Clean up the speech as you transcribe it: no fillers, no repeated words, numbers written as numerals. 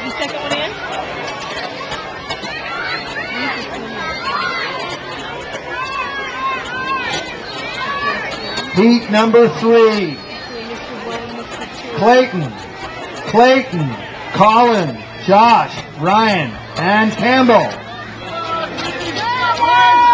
The second one in. Heat number 3. Clayton, Colin, Josh, Ryan, and Campbell.